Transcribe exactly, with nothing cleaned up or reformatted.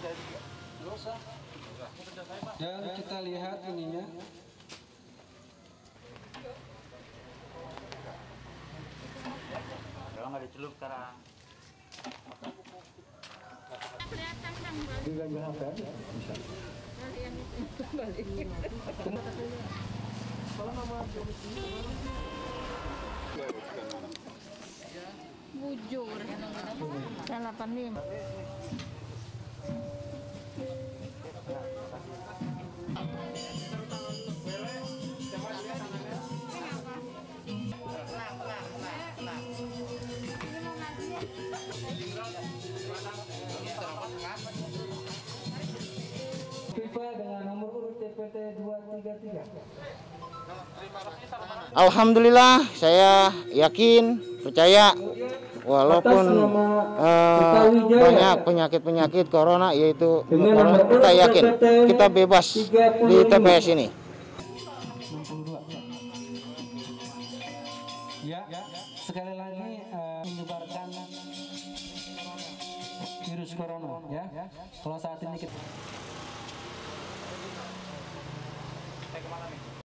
Dan kita lihat ininya. Kalau nggak dicelup sekarang. Juga H P bisa. Kalau nama bujur delapan lima. FIFA dengan nomor urut T P T dua tiga tiga. Alhamdulillah, saya yakin, percaya, walaupun uh, banyak penyakit-penyakit corona, yaitu corona, kita yakin kita bebas di T P S ini. Ya, sekali lagi uh, menyebarkan virus corona, ya. Kalau saat ini kita. Saya kemana nih?